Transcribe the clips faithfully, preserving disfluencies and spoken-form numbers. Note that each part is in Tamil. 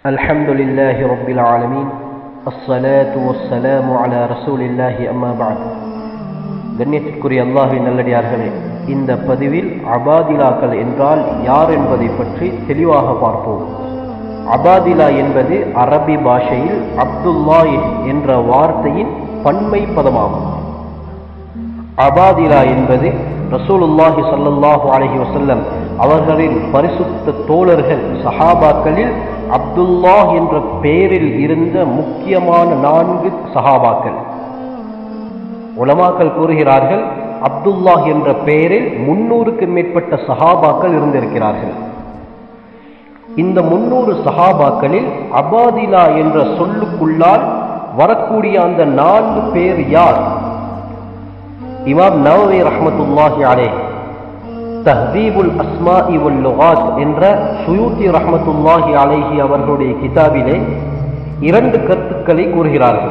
الحمد لله رب العالمين الصلاة والسلام على رسول الله أما بعد. கண்ணியத்திற்குரிய அல்லாஹ்வின் நல்லடியார்களே, இந்த பதிவில் அபாதிலாக்கள் என்றால் யார் என்பதை பற்றி தெளிவாக பார்ப்போம். அபாதிலா என்பது அரபி பாஷையில் அப்துல்லா என்ற வார்த்தையின் பன்மை பதமாகும். அபாதிலா என்பது ரசூலுல்லாஹி ஸல்லல்லாஹு அலைஹி வஸல்லம் அவர்களின் பரிசுத்த தோழர்கள் சஹாபாக்களில் அப்துல்லா என்ற பெயரில் இருந்த முக்கியமான நான்கு சஹாபாக்கள். உலமாக்கள் கூறுகிறார்கள், அப்துல்லா என்ற பெயரில் முன்னூறுக்கு மேற்பட்ட சஹாபாக்கள் இருந்திருக்கிறார்கள். இந்த முன்னூறு சஹாபாக்களில் அபாதிலா என்ற சொல்லுக்குள்ளால் வரக்கூடிய அந்த நான்கு பேர் யார்? இமாம் நவவி ரஹ்மத்துல்லாஹி அலைஹி தஹ்தீபுல் அஸ்மாஇ வல் லுகாத் என்ற சுயூத்தி ரஹ்மத்துல்லாஹி அலைஹி அவர்களுடைய கிதாபிலே இரண்டு கருத்துக்களை கூறுகிறார்கள்.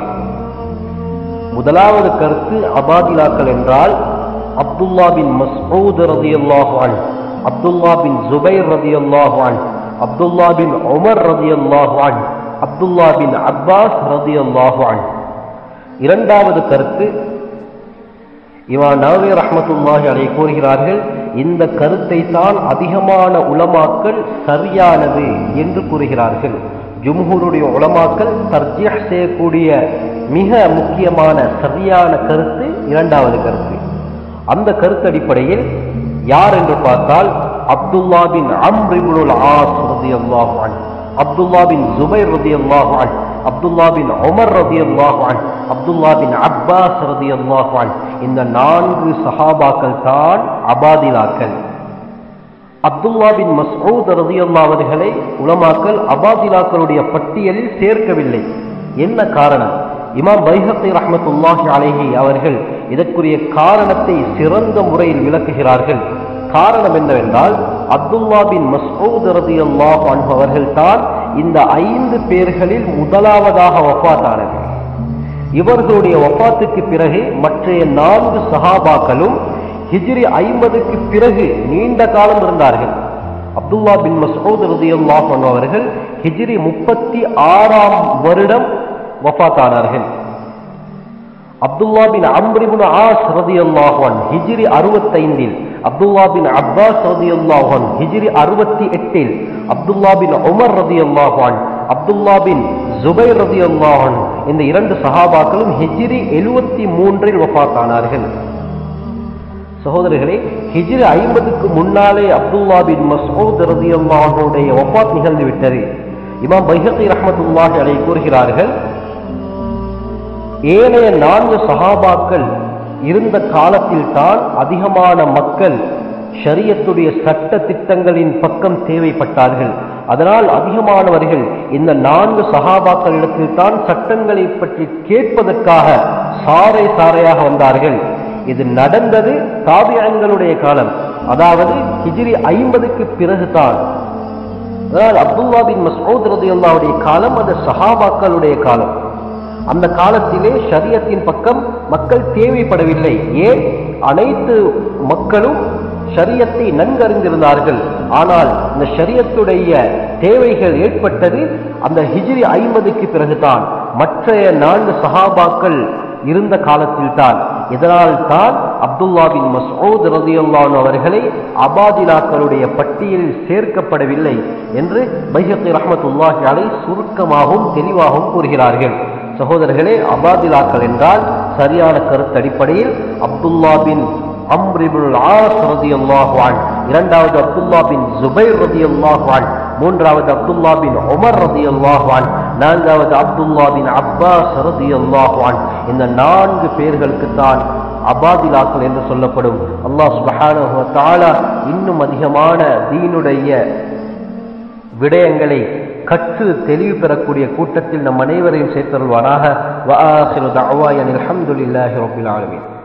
முதலாவது கருத்து, அபாதிலாக்கள் என்றால் அப்துல்லா பின் மஸ்ஊத் ரலியல்லாஹு அன்ஹு, அப்துல்லா பின் ஜுபைர் ரலியல்லாஹு அன்ஹு, அப்துல்லா பின் உமர் ரலியல்லாஹு அன்ஹு, அப்துல்லா பின் அப்பாஸ் ரலியல்லாஹு அன்ஹு. இரண்டாவது கருத்து, இமாம் நவவி ரஹ்மத்துல்லாஹி அலைஹி கூறுகிறார்கள், இந்த கருத்தை தான் அதிகமான உலமாக்கள் சரியானது என்று கூறுகிறார்கள். ஜும்ஹூருடைய உலமாக்கள் தர்ஜீஹ் செய்யக்கூடிய மிக முக்கியமான சரியான கருத்து இரண்டாவது கருத்து. அந்த கருத்து அடிப்படையில் யார் என்று பார்த்தால் அப்துல்லா பின் அம்ர் இப்னுல் ஆஸ் ரலியல்லாஹு அன்ஹு, அப்துல்லா பின் ஜுபைர் ரலியல்லாஹு அன்ஹு, அப்துல்லா பின் உமர் ரலியல்லாஹு அன்ஹு, அப்துல்லா பின் அப்பாஸ் ரலியல்லாஹு அன்ஹு. இந்த நான்கு சஹாபாக்கள் தான் அபாதிலாக்கள். அப்துல்லா பின் மஸ்ஊத் ரலியல்லாஹு அவர்களை உலமாக்கள் அபாதிலாக்களுடைய பட்டியலில் சேர்க்கவில்லை. என்ன காரணம்? இமாம் பைஹக்கி ரஹ்மத்துல்லாஹி அலைஹி அவர்கள் இதற்குரிய காரணத்தை சிறந்த முறையில் விளக்குகிறார்கள். காரணம் என்னவென்றால், அப்துல்லா பின் மஸ்ஊத் ரலியல்லாஹு அன்ஹு அவர்கள் தான் இந்த ஐந்து பேர்களில் முதலாவதாக வஃபாத்தானது. இவர்களுடைய வஃபாத்துக்கு பிறகு மற்றைய நான்கு சஹாபாக்களும் ஹிஜ்ரி ஐம்பதுக்கு பிறகு நீண்ட காலம் இருந்தார்கள். அப்துல்லா பின் மஸ்ஊத் ரலியல்லாஹு அன்ஹு அவர்கள் ஹிஜ்ரி முப்பத்தி ஆறாம் வருடம் வஃபாத்தானார்கள். அப்துல்லா பின் அம்ர் இப்னு ஆஸ் ரலியல்லாஹு அன்ஹு ஹிஜ்ரி அறுபத்தைந்தில், அப்துல்லா பின் அப்பாஸ் ரலியல்லாஹு அன்ஹு ஹிஜ்ரி அறுபத்தி எட்டில், அப்துல்லா பின் உமர் ரலியல்லாஹு அன்ஹு, அப்துல்லா பின் ஜுபைர் ரலியல்லாஹு அன்ஹு இந்த இரண்டு சஹாபாக்களும் ஹிஜ்ரி எழுபத்தி மூன்றில் வஃபாத்தானார்கள். சகோதரர்களே, ஹிஜ்ரி ஐம்பதுக்கு முன்னாலே அப்துல்லா பின் மஸ்ஊத் ரலியல்லாஹு அன்ஹுடைய வஃபாத் நிகழ்ந்து விட்டது. இமாம் பைஹக்கி ரஹ்மத்துல்லாஹி அலைஹி கூறுகிறார்கள், ஏனைய நான்கு சஹாபாக்கள் இருந்த காலத்தில் தான் அதிகமான மக்கள் ஷரியத்துடைய சட்ட திட்டங்களின் பக்கம் தேவைப்பட்டார்கள். அதனால் அதிகமானவர்கள் இந்த நான்கு சஹாபாக்களிடத்தில் தான் சட்டங்களை பற்றி கேட்பதற்காக சாறை சாறையாக வந்தார்கள். இது நடந்தது தாபியீன்களுடைய காலம், அதாவது ஹிஜ்ரி ஐம்பதுக்கு பிறகுதான். அதனால் அப்துல்லா பின் மஸ்ஊத் ரலியல்லாஹு அன்ஹுடைய காலம் அது சஹாபாக்களுடைய காலம். அந்த காலத்திலே ஷரியத்தின் பக்கம் மக்கள் தேவைப்படவில்லை. ஏன்? அனைத்து மக்களும் ஷரியத்தை நன்கறிந்திருந்தார்கள். ஆனால் இந்த ஷரியத்துடைய தேவைகள் ஏற்பட்டது அந்த ஹிஜ்ரி ஐம்பதுக்கு பிறகுதான், மற்றைய நான்கு சஹாபாக்கள் இருந்த காலத்தில் தான். இதனால் தான் அப்துல்லா பின் மஸ்ஊத் ரலியல்லாஹு அன்ஹு அவர்களை அபாதிலாக்களுடைய பட்டியலில் சேர்க்கப்படவில்லை என்று பைஹக்கி ரஹ்மத்துல்லாஹி அலைஹி சுருக்கமாகவும் தெளிவாகவும் கூறுகிறார்கள். சகோதரர்களே, அபாதிலாக்கள் என்றால் சரியான கருத்து அடிப்படையில் அப்துல்லா பின் அம்ர் இப்னுல் ஆஸ் ரலியல்லாஹு அன்ஹு, இரண்டாவது அப்துல்லா பின் ஜுபைர் ரலியல்லாஹு அன்ஹு, மூன்றாவது அப்துல்லா பின் உமர் ரலியல்லாஹு அன்ஹு, நான்காவது அப்துல்லா பின் அப்பாஸ் ரலியல்லாஹு அன்ஹு. இந்த நான்கு பேர்களுக்கு தான் அபாதிலாக்கள் என்று சொல்லப்படும். அல்லாஹ் சுப்ஹானஹு வ தஆலா இன்னும் அதிகமான தீனுடைய விடயங்களை கற்று தெளிவு பெறக்கூடிய கூட்டத்தில் நம் அனைவரையும் சேர்த்தருள்வானாக. வ ஆகிரு தஅவானா அல்ஹம்துலில்லாஹி ரப்பில் ஆலமீன்.